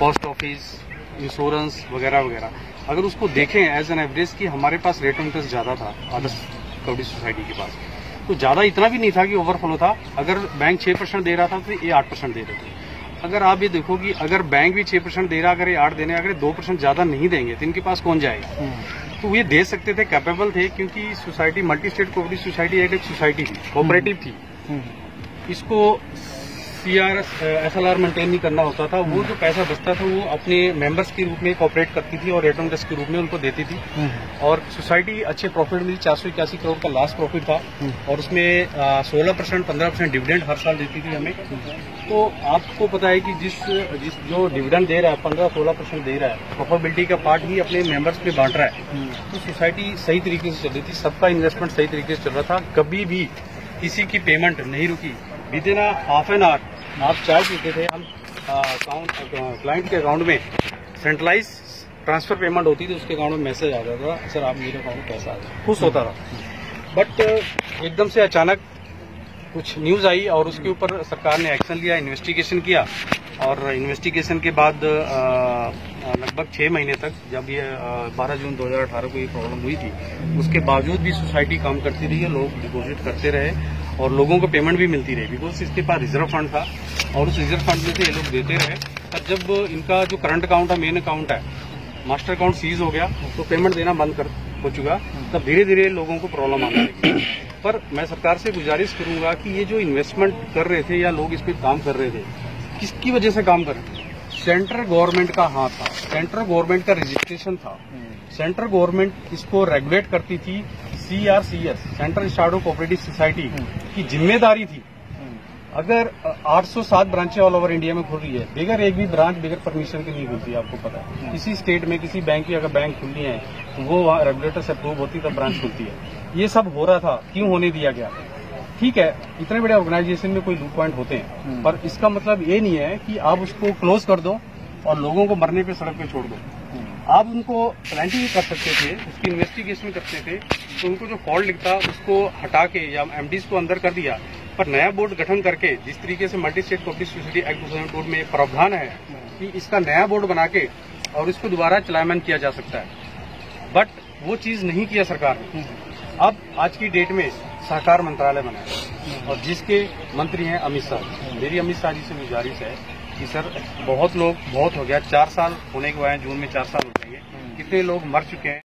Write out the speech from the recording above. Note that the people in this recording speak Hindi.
पोस्ट ऑफिस, इंश्योरेंस वगैरह वगैरह, अगर उसको देखें एज एन एवरेज कि हमारे पास रेट ऑफ इंटरेस्ट ज़्यादा था आदर्श कोऑपरेटिव सोसाइटी के पास, तो ज़्यादा इतना भी नहीं था कि ओवरफ्लो था। अगर बैंक 6% दे रहा था तो ये 8% दे रहे थे। अगर आप ये देखो कि अगर बैंक भी 6% दे रहा, अगर ये 8 देने, अगर 2% ज़्यादा नहीं देंगे तो इनके पास कौन जाएगा? तो ये दे सकते थे, कैपेबल थे, क्योंकि society multi state cooperative society एक सोसाइटी थी, कोऑपरेटिव थी। इसको SLR मेंटेन नहीं करना होता था। वो जो पैसा बचता था वो अपने मेंबर्स के रूप में कोऑपरेट करती थी और रेट ऑफ इंटरेस्ट के रूप में उनको देती थी, और सोसाइटी अच्छे प्रॉफिट मिली। 481 करोड़ का लास्ट प्रॉफिट था, और उसमें 16% 15% डिविडेंड हर साल देती थी हमें। तो आपको पता है कि जिस जो डिविडेंड दे रहा है 15-16% दे रहा है, प्रॉफिटेबिलिटी का पार्ट ही अपने मेंबर्स में बांट रहा है। तो सोसाइटी सही तरीके से चल रही थी, सबका इन्वेस्टमेंट सही तरीके से चल रहा था, कभी भी किसी की पेमेंट नहीं रुकी। विदिन हाफ एन आवर आप चाय पीते थे, हम क्लाइंट के अकाउंट में सेंट्रलाइज ट्रांसफर पेमेंट होती थी, उसके अकाउंट में मैसेज आता था, सर आप मेरे अकाउंट में पैसा आ गया, खुश होता था। बट एकदम से अचानक कुछ न्यूज आई और उसके ऊपर सरकार ने एक्शन लिया, इन्वेस्टिगेशन किया, और इन्वेस्टिगेशन के बाद लगभग 6 महीने तक, जब ये 12 जून 2018 को ये प्रॉब्लम हुई थी, उसके बावजूद भी सोसाइटी काम करती रही है, लोग डिपॉजिट करते रहे और लोगों को पेमेंट भी मिलती रही, बिकॉज इसके पास रिजर्व फंड था और उस रिजर्व फंड में से ये लोग देते रहे। पर जब इनका जो करंट अकाउंट है, मेन अकाउंट है, मास्टर अकाउंट सीज हो गया, तो पेमेंट देना बंद हो चुका, तब धीरे धीरे लोगों को प्रॉब्लम आने लगी। पर मैं सरकार से गुजारिश करूंगा कि ये जो इन्वेस्टमेंट कर रहे थे या लोग इस पे काम कर रहे थे, किसकी वजह से काम कर रहे थे? सेंट्रल गवर्नमेंट का हाथ था, सेंट्रल गवर्नमेंट का रजिस्ट्रेशन था, सेंट्रल गवर्नमेंट इसको रेगुलेट करती थी। CRCS, central startup cooperative society की जिम्मेदारी थी। अगर 807 ब्रांचें ऑल ओवर इंडिया में खुल रही है, बगैर एक भी ब्रांच बगैर परमिशन के नहीं खुलती, आपको पता है। किसी स्टेट में किसी बैंक की अगर बैंक खुलनी है तो वो वहाँ रेगुलेटर से अप्रूव होती तब ब्रांच खुलती है। ये सब हो रहा था, क्यों होने दिया गया? ठीक है, इतने बड़े ऑर्गेनाइजेशन में कोई लूप पॉइंट होते हैं, पर इसका मतलब ये नहीं है कि आप उसको क्लोज कर दो और लोगों को मरने पे सड़क पे छोड़ दो। आप उनको पेनल्टी भी कर सकते थे, उसकी इन्वेस्टिगेशन करते थे, तो उनको जो फॉल्ट लिखता उसको हटा के या MDs को अंदर कर दिया। पर नया बोर्ड गठन करके, जिस तरीके से multi state cooperative society act 2002 में प्रावधान है कि इसका नया बोर्ड बना के और इसको दोबारा चलायमान किया जा सकता है, बट वो चीज नहीं किया सरकार ने। अब आज की डेट में सहकार मंत्रालय बना है और जिसके मंत्री हैं अमित शाह। मेरी अमित शाह जी से गुजारिश है कि सर, बहुत लोग, बहुत हो गया, 4 साल होने को आए, जून में 4 साल हो जाएंगे, कितने लोग मर चुके हैं।